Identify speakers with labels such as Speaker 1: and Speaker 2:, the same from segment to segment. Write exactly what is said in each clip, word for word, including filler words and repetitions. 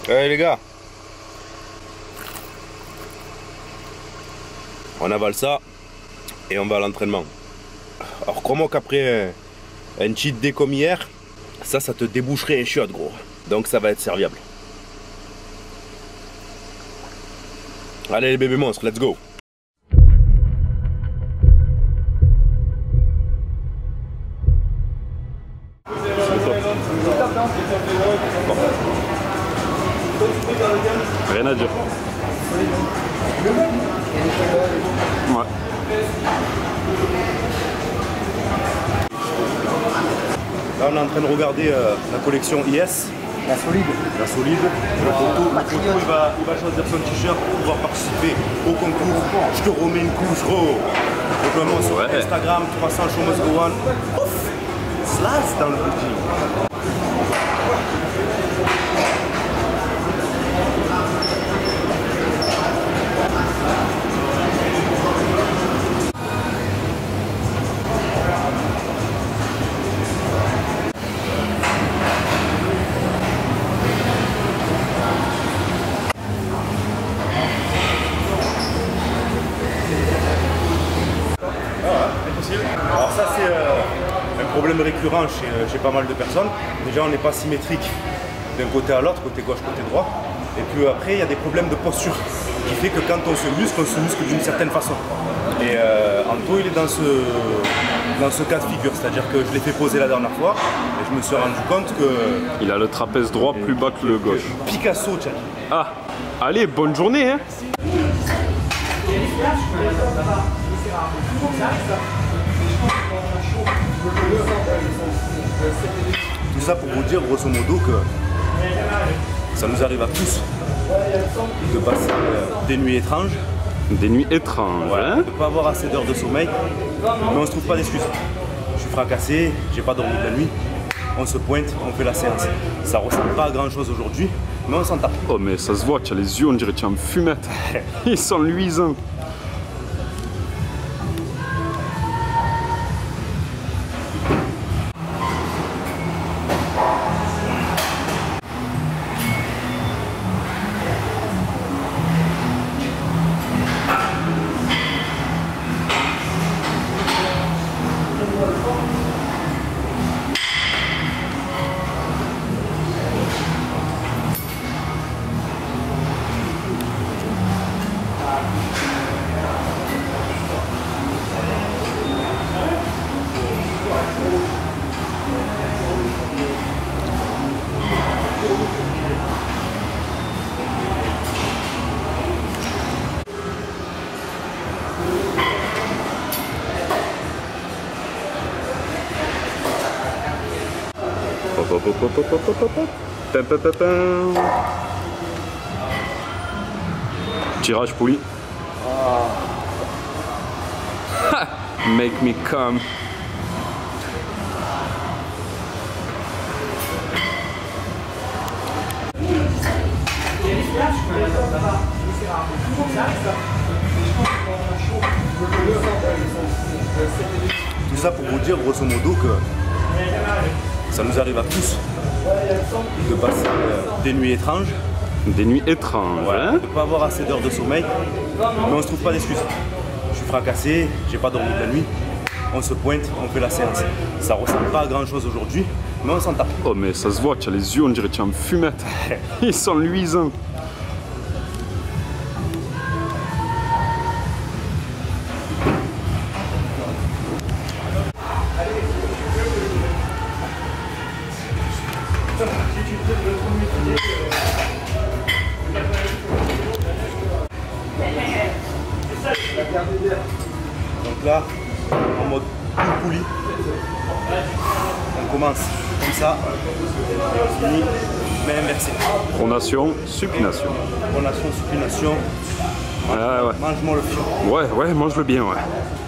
Speaker 1: Allez les gars, on avale ça et on va à l'entraînement. Alors crois-moi qu'après un cheat day comme hier, ça, ça te déboucherait un chiotte gros. Donc ça va être serviable. Allez les bébés monstres, let's go.
Speaker 2: Rien à dire. Ouais.
Speaker 1: Là on est en train de regarder euh, la collection I S.
Speaker 3: La solide.
Speaker 1: La solide. Le photo, le photo il, va, il va choisir son t-shirt pour pouvoir participer au concours. Je te remets une couche gros. Donc vraiment sur ouais. Instagram, trois cents show must go on. Ouf, slash dans le boutique. Alors ça c'est euh, un problème récurrent chez, chez pas mal de personnes. Déjà on n'est pas symétrique d'un côté à l'autre, côté gauche, côté droit. Et puis après il y a des problèmes de posture qui fait que quand on se muscle, on se muscle d'une certaine façon. Et euh, Anto il est dans ce, dans ce cas de figure, c'est-à-dire que je l'ai fait poser la dernière fois et je me suis rendu compte que...
Speaker 2: Il a le trapèze droit plus bas que le gauche.
Speaker 1: Picasso, tiens.
Speaker 2: Ah, allez, bonne journée hein.
Speaker 1: Tout ça pour vous dire grosso modo que ça nous arrive à tous de passer des nuits étranges.
Speaker 2: Des nuits étranges,
Speaker 1: ouais,
Speaker 2: hein.
Speaker 1: De ne pas avoir assez d'heures de sommeil, mais on se trouve pas d'excuses. Je suis fracassé, j'ai pas dormi de la nuit, on se pointe, on fait la séance. Ça ressemble pas à grand chose aujourd'hui, mais on s'en tape.
Speaker 2: Oh mais ça se voit, tu as les yeux, on dirait que tu as une fumette. Ils sont luisants. Hop, hop, hop, hop, hop, hop, hop, hop. Pam, pam, pam, pam. Tirage poli. Oh. Make me come.
Speaker 1: Tout ça pour vous dire grosso modo que ça nous arrive à tous de passer des nuits étranges.
Speaker 2: Des nuits étranges,
Speaker 1: ouais,
Speaker 2: hein.
Speaker 1: De ne pas avoir assez d'heures de sommeil, mais on se trouve pas d'excuses. Je suis fracassé, j'ai pas dormi de la nuit, on se pointe, on fait la séance. Ça ressemble pas à grand chose aujourd'hui, mais on s'en tape.
Speaker 2: Oh mais ça se voit, tu as les yeux, on dirait que tu as une fumette. Ils sont luisants.
Speaker 1: Donc là, en mode pull poulie, on commence comme ça, et on finit main inversée.
Speaker 2: Pronation, supination.
Speaker 1: Pronation, supination.
Speaker 2: Ouais, ouais.
Speaker 1: Mange-moi le fion.
Speaker 2: Ouais, ouais, mange-le bien, ouais.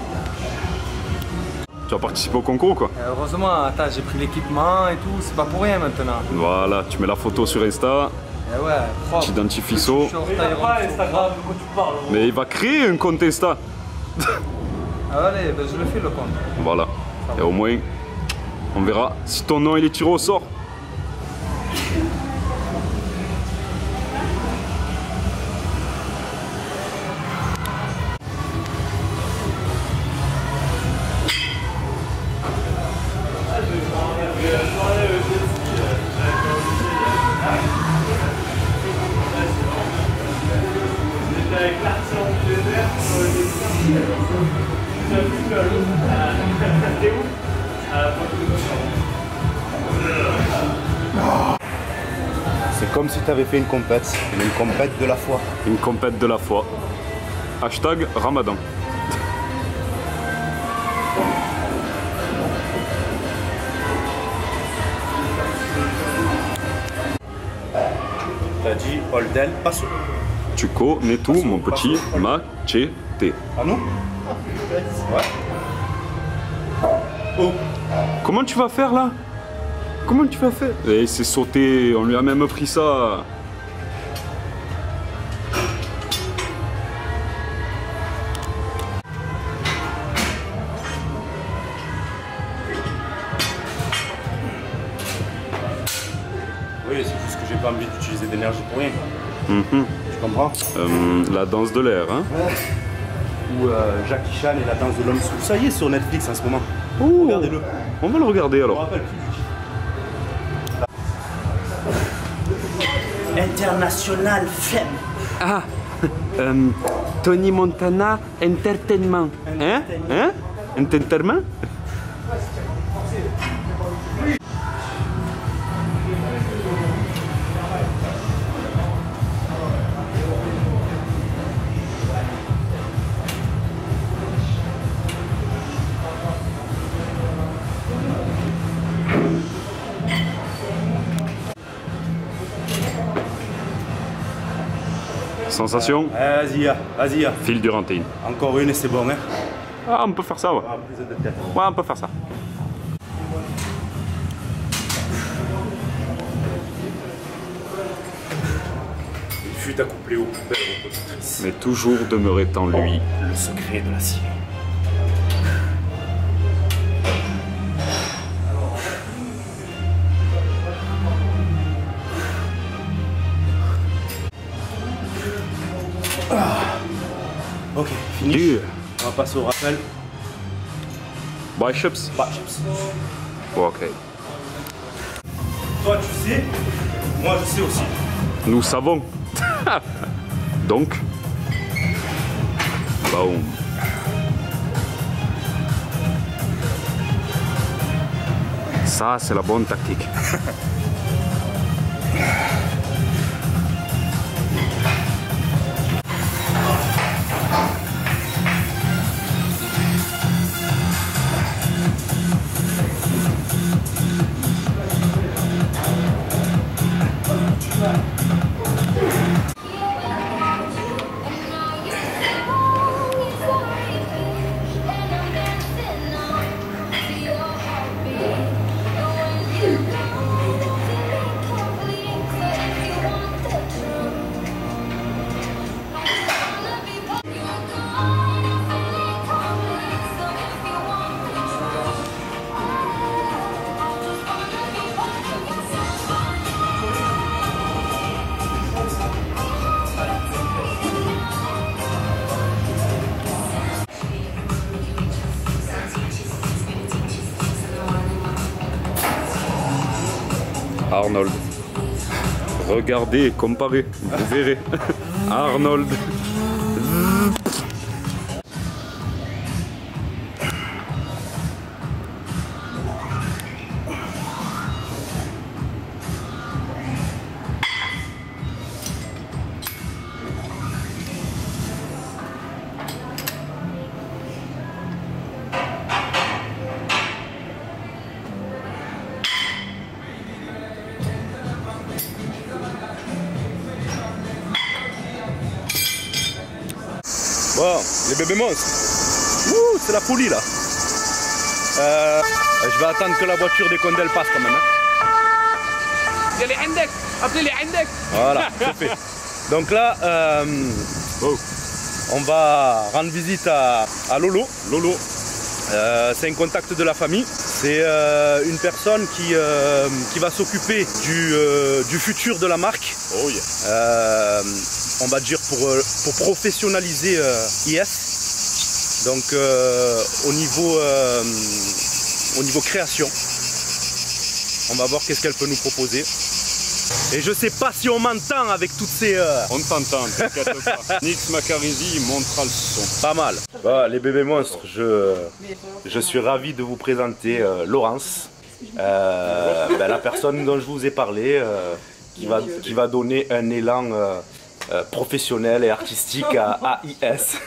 Speaker 2: Tu vas participer au concours, quoi.
Speaker 3: Heureusement, attends, j'ai pris l'équipement et tout, c'est pas pour rien maintenant.
Speaker 2: Voilà, tu mets la photo sur Insta.
Speaker 3: Eh ouais, propre.
Speaker 2: Tu identifies ça. Il
Speaker 3: n'y a pas Instagram, de quoi tu parles?
Speaker 2: Mais il va créer un compte Insta.
Speaker 3: Ah, allez, ben je le fais le compte.
Speaker 2: Voilà. Et au moins, on verra si ton nom il est tiré au sort.
Speaker 1: C'est comme si tu avais fait une compète, une compète de la foi.
Speaker 2: Une compète de la foi. Hashtag Ramadan.
Speaker 1: T'as dit Oldel Passo.
Speaker 2: Tu connais tout, mon petit machete.
Speaker 1: Ah non? Ouais. Oh.
Speaker 2: Comment tu vas faire là? Comment tu vas faire? Et il s'est sauté, on lui a même pris ça.
Speaker 1: Oui, c'est juste que j'ai pas envie d'utiliser d'énergie pour rien.
Speaker 2: Mm-hmm.
Speaker 1: Tu comprends?
Speaker 2: euh, La danse de l'air, hein?
Speaker 1: Ouais. Ou euh, Jackie Chan et la danse de l'homme sous. Ça y est, sur Netflix en ce moment.
Speaker 2: Ouh.
Speaker 1: Regardez-le.
Speaker 2: On va le regarder
Speaker 1: Je me
Speaker 2: alors.
Speaker 1: rappelle plus du titre. International Femme.
Speaker 2: Ah, euh, Tony Montana Entertainment. Hein? Hein? Entertainment? Sensation?
Speaker 1: Vas-y, vas-y.
Speaker 2: File Durantine.
Speaker 1: Encore une et c'est bon, hein?
Speaker 2: Ah, on peut faire ça, ouais.
Speaker 1: Ah, prise de tête.
Speaker 2: Ouais, on peut faire ça.
Speaker 1: Il fut accouplé aux poubelles reproductrices.
Speaker 2: Mais toujours demeurait en lui.
Speaker 1: Le secret de l'acier. Ah. Ok, fini.
Speaker 2: Dur.
Speaker 1: On va passer au rappel.
Speaker 2: Biceps.
Speaker 1: Biceps.
Speaker 2: Ok.
Speaker 1: Toi tu sais, moi je sais aussi.
Speaker 2: Nous savons. Donc. Boum. Ça, c'est la bonne tactique. Arnold. Regardez et comparez, vous verrez. Arnold.
Speaker 1: Bon, les bébés monstres. Ouh, c'est la folie là. Euh, je vais attendre que la voiture des Condel passe quand même. Hein.
Speaker 3: Appelez les index.
Speaker 1: Voilà, c'est fait. Donc là, euh,
Speaker 2: Oh.
Speaker 1: on va rendre visite à, à Lolo.
Speaker 2: Lolo.
Speaker 1: Euh, c'est un contact de la famille. C'est euh, une personne qui, euh, qui va s'occuper du, euh, du futur de la marque.
Speaker 2: Oh yeah.
Speaker 1: Euh, on va dire pour, euh, pour professionnaliser euh, I S. Donc euh, au, niveau, euh, au niveau création, on va voir qu'est-ce qu'elle peut nous proposer. Et je sais pas si on m'entend avec toutes ces... Euh...
Speaker 2: On t'entend, t'inquiète pas. Nix Macarizi montera le son.
Speaker 1: Pas mal. Bah, les bébés monstres, je, je suis ravi de vous présenter euh, Laurence. Euh, bah, la personne dont je vous ai parlé, euh, qui va, qui va donner un élan euh, euh, professionnel et artistique à A I S.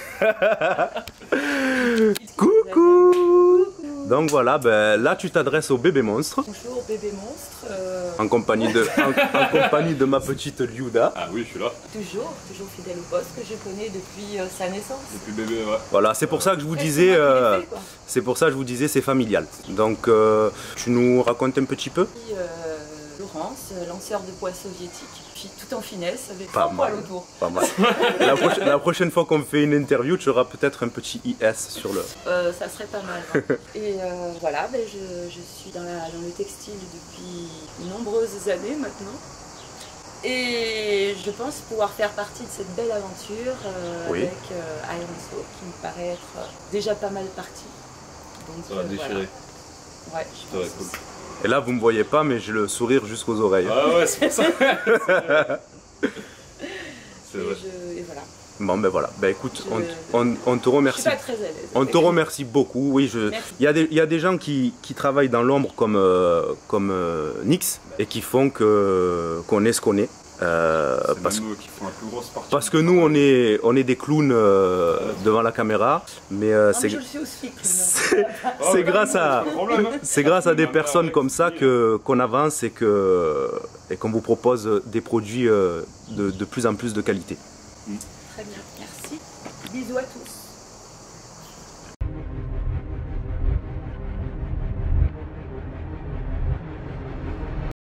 Speaker 1: Coucou. Donc voilà, ben, là tu t'adresses au bébé monstre.
Speaker 4: Bonjour bébé monstre. Euh...
Speaker 1: En, compagnie de, en, en compagnie de ma petite Liuda.
Speaker 2: Ah oui, je suis là.
Speaker 4: Toujours, toujours fidèle au poste que je connais depuis euh, sa naissance.
Speaker 2: Depuis bébé, ouais.
Speaker 1: Voilà, c'est pour ça que je vous disais, euh, c'est pour ça que je vous disais, c'est familial. Donc euh, tu nous racontes un petit peu.
Speaker 4: euh, Laurence, lanceur de poids soviétique, puis tout en finesse avec
Speaker 1: Pas
Speaker 4: trois poils
Speaker 1: mal.
Speaker 4: autour.
Speaker 1: Pas mal. La, prochaine, la prochaine fois qu'on fait une interview, tu auras peut-être un petit I S sur le...
Speaker 4: Euh, ça serait pas mal. Hein. Et euh, voilà, ben je, je suis dans, la, dans le textile depuis de nombreuses années maintenant. Et je pense pouvoir faire partie de cette belle aventure euh,
Speaker 1: oui.
Speaker 4: avec euh, Ironso, qui me paraît être euh, déjà pas mal parti. Donc,
Speaker 2: Ça va
Speaker 4: euh,
Speaker 2: déchirer.
Speaker 4: Voilà. Ouais, je
Speaker 2: Ça va
Speaker 4: pense
Speaker 2: être cool.
Speaker 4: aussi.
Speaker 1: Et là, vous me voyez pas, mais j'ai le sourire jusqu'aux oreilles.
Speaker 2: Ah ouais, c'est pour ça. C'est
Speaker 4: Et,
Speaker 2: vrai.
Speaker 4: je, et voilà.
Speaker 1: Bon, ben voilà. Ben écoute,
Speaker 4: Je-
Speaker 1: on, on, on te
Speaker 4: Je
Speaker 1: remercie.
Speaker 4: suis pas très à l'aise.
Speaker 1: On te remercie beaucoup. Oui, je.
Speaker 4: Merci.
Speaker 1: Il y a des, il y a des gens qui, qui travaillent dans l'ombre comme, euh, comme euh, Nix et qui font que qu'on est ce qu'on est. Euh,
Speaker 2: C'est
Speaker 1: parce,
Speaker 2: même eux qui font la plus grosse partie.
Speaker 1: parce que nous, on est, on est des clowns euh, devant la caméra, mais euh,
Speaker 4: Non, mais
Speaker 1: c'est
Speaker 4: je le suis aussi.
Speaker 1: c'est-
Speaker 2: Ah
Speaker 1: c'est
Speaker 2: ouais,
Speaker 1: grâce à
Speaker 2: pas de problème, hein.
Speaker 1: c'est grâce à des
Speaker 2: Même
Speaker 1: personnes
Speaker 2: avec
Speaker 1: comme ça
Speaker 2: Sophie,
Speaker 1: que qu'on avance et que et qu'on vous propose des produits euh, de, de plus en plus de qualité.
Speaker 4: Très bien, merci. Bisous à tous.